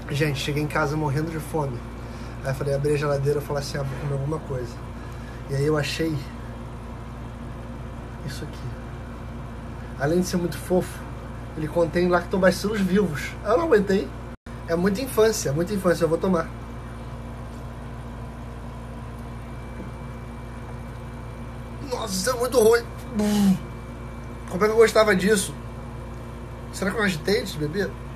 Gente, cheguei em casa morrendo de fome. Aí eu falei, abri a geladeira e falei assim, vou comer alguma coisa. E aí eu achei isso aqui. Além de ser muito fofo, ele contém lactobacilos vivos. Eu não aguentei. É muita infância, eu vou tomar. Nossa, isso é muito ruim. Como é que eu gostava disso? Será que eu agitei antes de beber?